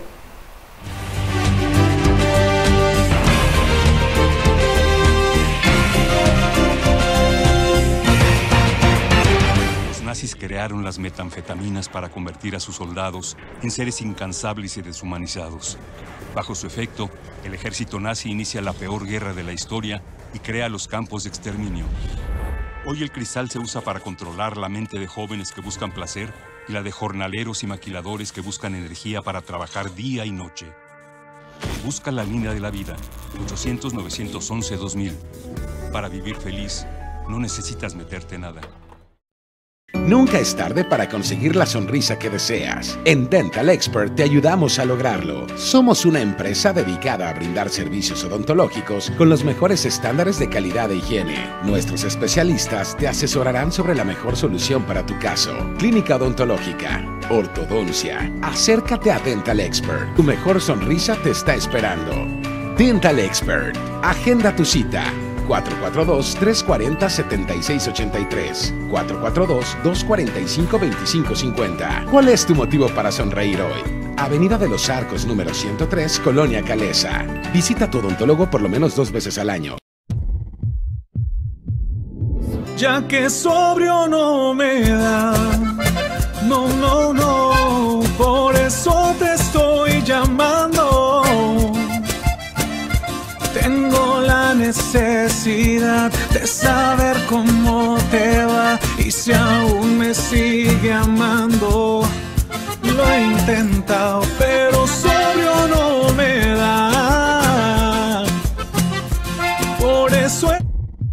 Crearon las metanfetaminas para convertir a sus soldados en seres incansables y deshumanizados. Bajo su efecto, el ejército nazi inicia la peor guerra de la historia y crea los campos de exterminio. Hoy el cristal se usa para controlar la mente de jóvenes que buscan placer y la de jornaleros y maquiladores que buscan energía para trabajar día y noche. Busca la línea de la vida, ochocientos, novecientos once, dos mil. Para vivir feliz, no necesitas meterte nada. Nunca es tarde para conseguir la sonrisa que deseas. En Dental Expert te ayudamos a lograrlo. Somos una empresa dedicada a brindar servicios odontológicos con los mejores estándares de calidad e higiene. Nuestros especialistas te asesorarán sobre la mejor solución para tu caso. Clínica odontológica, ortodoncia. Acércate a Dental Expert. Tu mejor sonrisa te está esperando. Dental Expert. Agenda tu cita. cuatro cuatro dos, tres cuatro cero, siete seis ocho tres, cuatro cuatro dos, dos cuatro cinco, dos cinco cinco cero. ¿Cuál es tu motivo para sonreír hoy? Avenida de los Arcos, número ciento tres, Colonia Calesa. Visita tu odontólogo por lo menos dos veces al año. Ya que sobrio no me da, no, no, no, por eso te estoy llamando. Tengo la necesidad de saber cómo te va y si aún me sigue amando. Lo he intentado, pero sobrio no me da. Por eso he...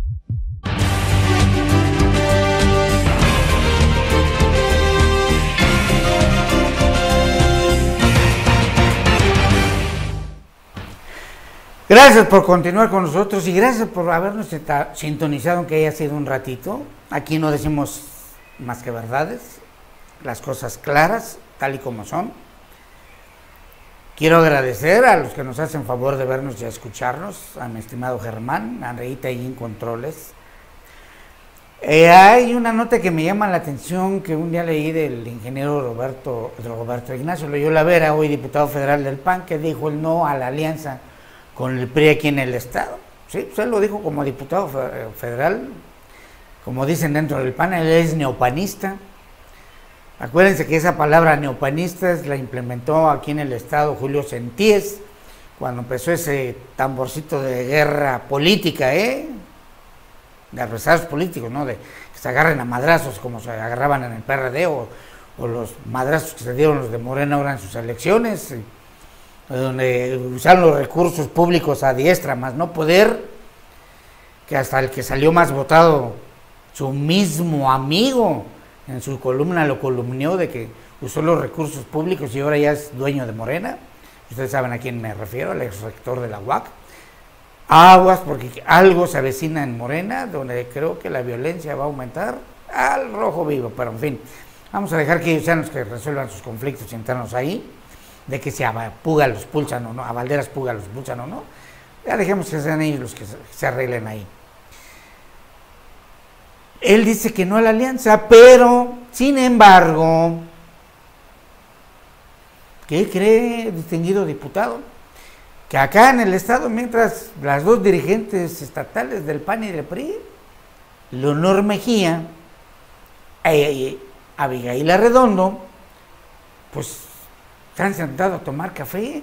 Gracias por continuar con nosotros y gracias por habernos sintonizado, aunque haya sido un ratito. Aquí no decimos más que verdades, las cosas claras, tal y como son. Quiero agradecer a los que nos hacen favor de vernos y escucharnos, a mi estimado Germán, a Reita y en Controles. Eh, hay una nota que me llama la atención que un día leí del ingeniero Roberto, Roberto Ignacio Loyola Vera, hoy diputado federal del P A N, que dijo el no a la alianza con el P R I aquí en el estado. Sí, pues él lo dijo como diputado federal, como dicen dentro del P A N, él es neopanista. Acuérdense que esa palabra neopanista la implementó aquí en el estado Julio Sentíes, cuando empezó ese tamborcito de guerra política, ¿eh? de adversarios políticos, ¿no? De que se agarren a madrazos como se agarraban en el P R D o, o los madrazos que se dieron los de Morena ahora en sus elecciones, y, donde usaron los recursos públicos a diestra, más no poder, que hasta el que salió más votado, su mismo amigo, en su columna lo columnió de que usó los recursos públicos y ahora ya es dueño de Morena. Ustedes saben a quién me refiero, al ex rector de la U A C. Aguas, porque algo se avecina en Morena, donde creo que la violencia va a aumentar al rojo vivo, pero en fin, vamos a dejar que ellos sean los que resuelvan sus conflictos internos ahí, de que si a Puga los pulsan o no, a Valderas Puga los pulsan o no, ya dejemos que sean ellos los que se, se arreglen ahí. Él dice que no a la alianza, pero, sin embargo, ¿qué cree, distinguido diputado? Que acá en el estado, mientras las dos dirigentes estatales del P A N y del P R I, Leonor Mejía y Abigail Arredondo, pues se han sentado a tomar café.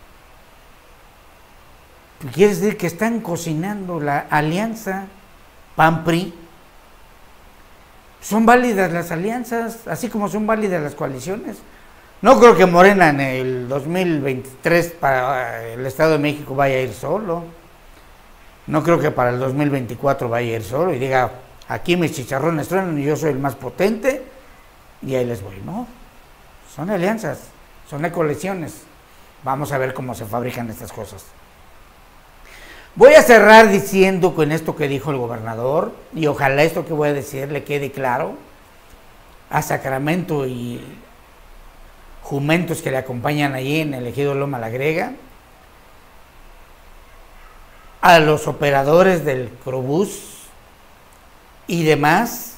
Quiere decir que están cocinando la alianza P A N P R I. Son válidas las alianzas, así como son válidas las coaliciones. No creo que Morena en el dos mil veintitrés para el Estado de México vaya a ir solo. No creo que para el dos mil veinticuatro vaya a ir solo y diga, aquí mis chicharrones truenan y yo soy el más potente y ahí les voy. No, son alianzas, son coaliciones. Vamos a ver cómo se fabrican estas cosas. Voy a cerrar diciendo con esto que dijo el gobernador, y ojalá esto que voy a decir le quede claro a Sacramento y jumentos que le acompañan allí en el ejido Loma La Griega, a los operadores del Crobús y demás,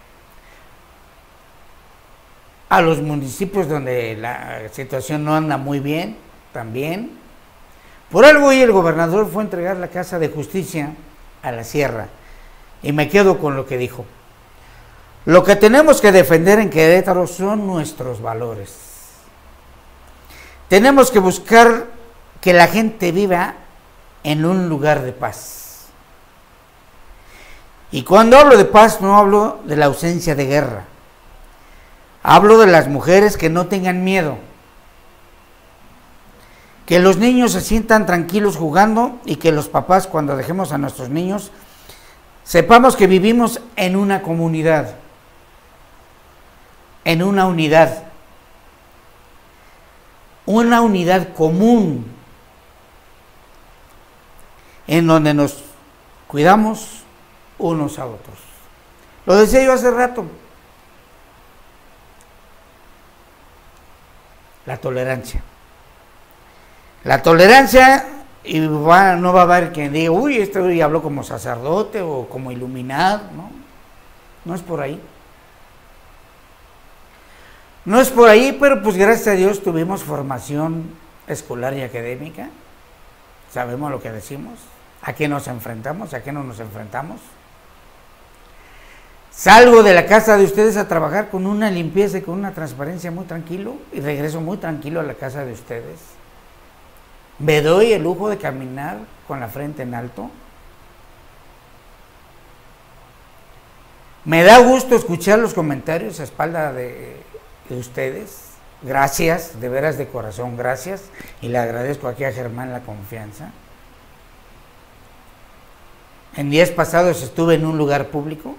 a los municipios donde la situación no anda muy bien, también. Por algo hoy el gobernador fue a entregar la Casa de Justicia a la Sierra, y me quedo con lo que dijo. Lo que tenemos que defender en Querétaro son nuestros valores. Tenemos que buscar que la gente viva en un lugar de paz. Y cuando hablo de paz no hablo de la ausencia de guerra. Hablo de las mujeres que no tengan miedo. Que los niños se sientan tranquilos jugando y que los papás, cuando dejemos a nuestros niños, sepamos que vivimos en una comunidad, en una unidad, una unidad común, en donde nos cuidamos unos a otros. Lo decía yo hace rato, la tolerancia. La tolerancia, y va, no va a haber quien diga, uy, este hoy habló como sacerdote o como iluminado, no, no es por ahí. No es por ahí, pero pues gracias a Dios tuvimos formación escolar y académica, sabemos lo que decimos, a qué nos enfrentamos, a qué no nos enfrentamos. Salgo de la casa de ustedes a trabajar con una limpieza y con una transparencia muy tranquilo, y regreso muy tranquilo a la casa de ustedes. Me doy el lujo de caminar con la frente en alto. Me da gusto escuchar los comentarios a espalda de, de ustedes. Gracias, de veras de corazón, gracias. Y le agradezco aquí a Germán la confianza. En días pasados estuve en un lugar público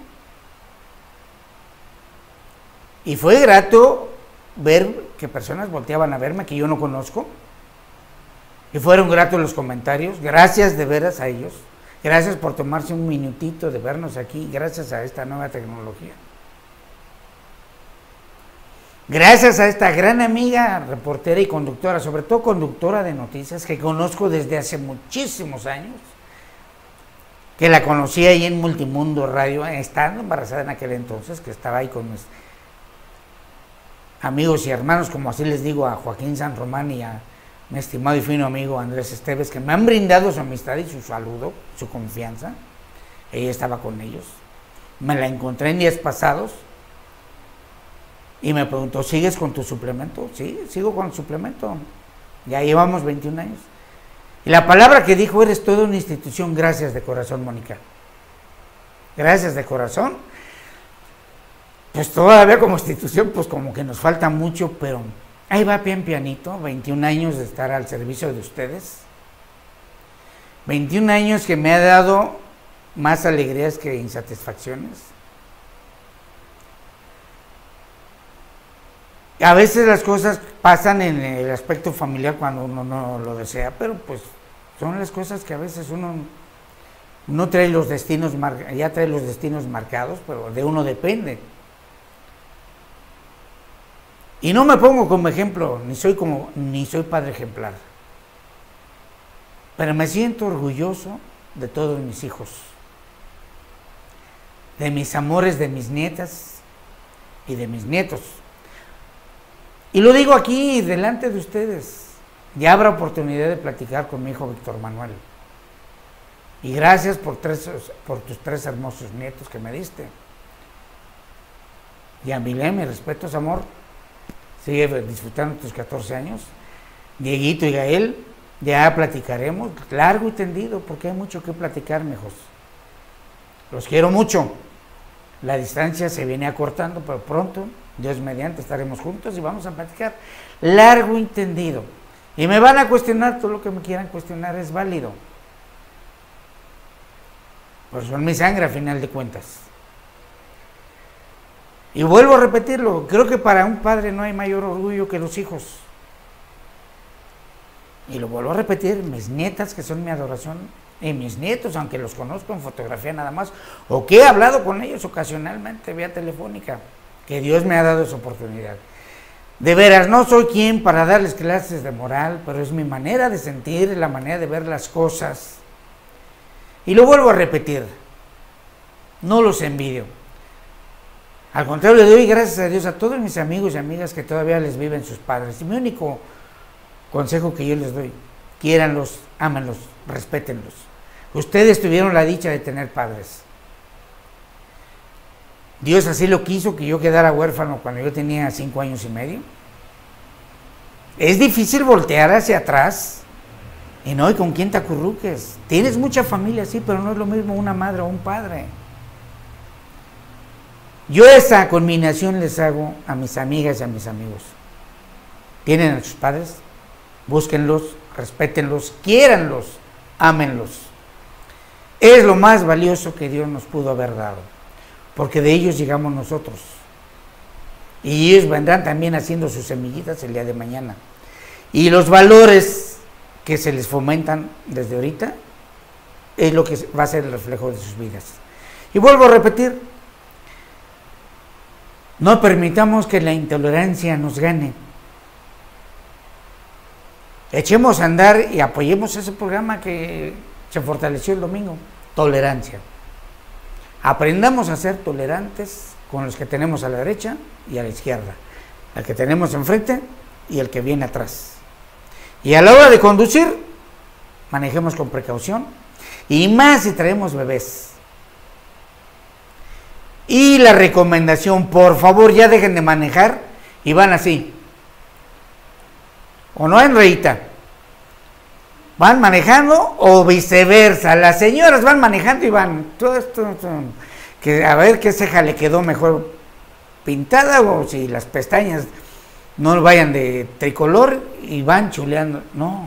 y fue grato ver que personas volteaban a verme que yo no conozco. Y fueron gratos los comentarios, gracias de veras a ellos, gracias por tomarse un minutito de vernos aquí, gracias a esta nueva tecnología. Gracias a esta gran amiga, reportera y conductora, sobre todo conductora de noticias, que conozco desde hace muchísimos años, que la conocí ahí en Multimundo Radio, estando embarazada en aquel entonces, que estaba ahí con mis amigos y hermanos, como así les digo, a Joaquín San Román y a mi estimado y fino amigo Andrés Esteves, que me han brindado su amistad y su saludo, su confianza. Ella estaba con ellos. Me la encontré en días pasados y me preguntó, ¿sigues con tu suplemento? Sí, sigo con el suplemento. Ya llevamos veintiún años. Y la palabra que dijo, eres toda una institución. Gracias de corazón, Mónica. Gracias de corazón. Pues todavía como institución, pues como que nos falta mucho, pero ahí va pian pianito, veintiún años de estar al servicio de ustedes, veintiún años que me ha dado más alegrías que insatisfacciones. A veces las cosas pasan en el aspecto familiar cuando uno no lo desea, pero pues son las cosas que a veces uno no trae los destinos, ya trae los destinos marcados, pero de uno depende. Y no me pongo como ejemplo, ni soy como, ni soy padre ejemplar. Pero me siento orgulloso de todos mis hijos, de mis amores, de mis nietas y de mis nietos. Y lo digo aquí delante de ustedes. Ya habrá oportunidad de platicar con mi hijo Víctor Manuel. Y gracias por, tres, por tus tres hermosos nietos que me diste. Y a Milén, mi respeto, amor. Sigue disfrutando tus catorce años. Dieguito y Gael, ya platicaremos largo y tendido, porque hay mucho que platicar, mijos. Los quiero mucho. La distancia se viene acortando, pero pronto, Dios mediante, estaremos juntos y vamos a platicar largo y tendido. Y me van a cuestionar, todo lo que me quieran cuestionar es válido. Pues son mi sangre a final de cuentas. Y vuelvo a repetirlo, creo que para un padre no hay mayor orgullo que los hijos. Y lo vuelvo a repetir, mis nietas que son mi adoración, y mis nietos, aunque los conozco en fotografía nada más, o que he hablado con ellos ocasionalmente vía telefónica, que Dios me ha dado esa oportunidad. De veras, no soy quien para darles clases de moral, pero es mi manera de sentir, la manera de ver las cosas. Y lo vuelvo a repetir, no los envidio. Al contrario, le doy gracias a Dios a todos mis amigos y amigas que todavía les viven sus padres. Y mi único consejo que yo les doy, quiéranlos, ámenlos, respétenlos. Ustedes tuvieron la dicha de tener padres. Dios así lo quiso, que yo quedara huérfano cuando yo tenía cinco años y medio. Es difícil voltear hacia atrás y no, ¿y con quién te acurruques? Tienes mucha familia, sí, pero no es lo mismo una madre o un padre. Yo esa combinación les hago a mis amigas y a mis amigos. ¿Tienen a sus padres? Búsquenlos, respétenlos, quiéranlos, ámenlos. Es lo más valioso que Dios nos pudo haber dado, porque de ellos llegamos nosotros. Y ellos vendrán también haciendo sus semillitas el día de mañana. Y los valores que se les fomentan desde ahorita es lo que va a ser el reflejo de sus vidas. Y vuelvo a repetir, no permitamos que la intolerancia nos gane. Echemos a andar y apoyemos ese programa que se fortaleció el domingo, tolerancia. Aprendamos a ser tolerantes con los que tenemos a la derecha y a la izquierda, al que tenemos enfrente y el que viene atrás. Y a la hora de conducir, manejemos con precaución, y más si traemos bebés. Y la recomendación, por favor, ya dejen de manejar y van así. ¿O no, Enreita? Van manejando o viceversa. Las señoras van manejando y van, todo esto, que a ver qué ceja le quedó mejor pintada, o si las pestañas no vayan de tricolor y van chuleando. No.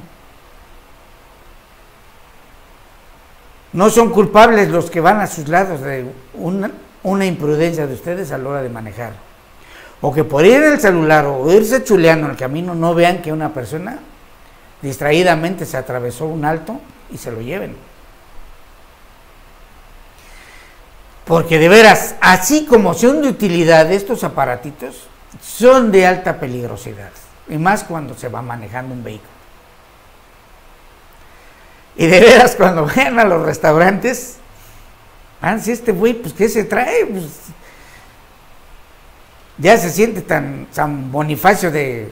No son culpables los que van a sus lados de una, una imprudencia de ustedes a la hora de manejar. O que por ir en el celular o irse chuleando en el camino no vean que una persona distraídamente se atravesó un alto y se lo lleven. Porque de veras, así como son de utilidad estos aparatitos, son de alta peligrosidad. Y más cuando se va manejando un vehículo. Y de veras, cuando vayan a los restaurantes, ah, si este güey, pues ¿qué se trae? Pues, ya se siente tan San Bonifacio de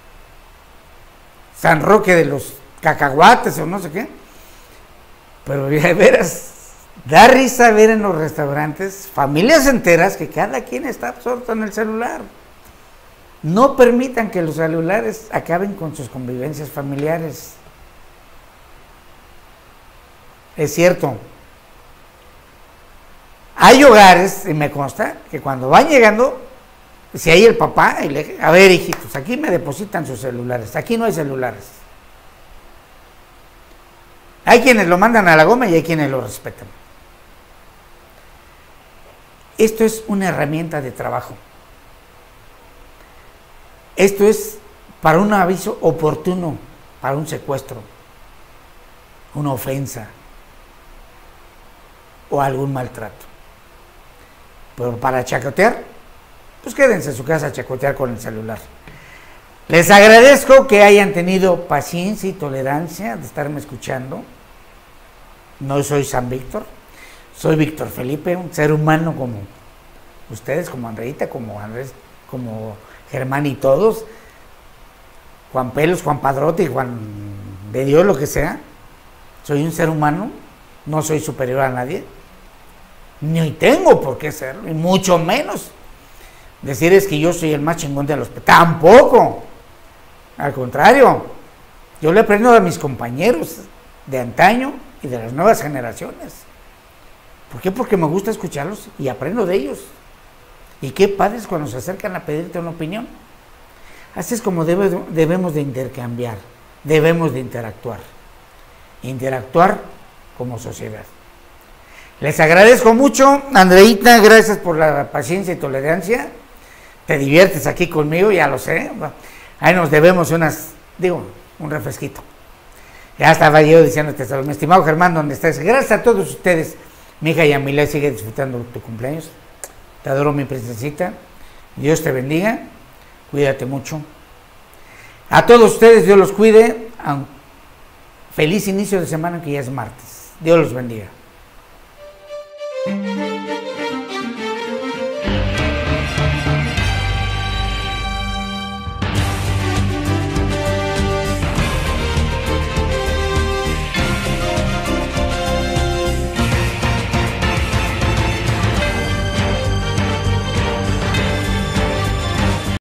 San Roque de los cacahuates o no sé qué. Pero de veras, da risa ver en los restaurantes familias enteras que cada quien está absorto en el celular. No permitan que los celulares acaben con sus convivencias familiares. Es cierto. Hay hogares, y me consta, que cuando van llegando, si hay el papá, y le, a ver, hijitos, aquí me depositan sus celulares, aquí no hay celulares. Hay quienes lo mandan a la goma y hay quienes lo respetan. Esto es una herramienta de trabajo. Esto es para un aviso oportuno, para un secuestro, una ofensa o algún maltrato. Pero para chacotear, pues quédense en su casa a chacotear con el celular. Les agradezco que hayan tenido paciencia y tolerancia de estarme escuchando. No soy San Víctor, soy Víctor Felipe, un ser humano como ustedes, como Andreita, como Andrés, como Germán y todos, Juan Pelos, Juan Padrote y Juan de Dios, lo que sea. Soy un ser humano, no soy superior a nadie, ni tengo por qué serlo, y mucho menos decir es que yo soy el más chingón de los... Tampoco, al contrario, yo le aprendo a mis compañeros de antaño y de las nuevas generaciones. ¿Por qué? Porque me gusta escucharlos y aprendo de ellos. Y qué padres cuando se acercan a pedirte una opinión. Así es como debe, debemos de intercambiar, debemos de interactuar. Interactuar como sociedad. Les agradezco mucho, Andreita, gracias por la paciencia y tolerancia. Te diviertes aquí conmigo, ya lo sé. Ahí nos debemos unas, digo, un refresquito. Ya estaba yo diciéndote, mi estimado Germán, ¿dónde estás? Gracias a todos ustedes. Mi hija Yamila sigue disfrutando tu cumpleaños. Te adoro, mi princesita. Dios te bendiga, cuídate mucho. A todos ustedes, Dios los cuide. Feliz inicio de semana, que ya es martes. Dios los bendiga.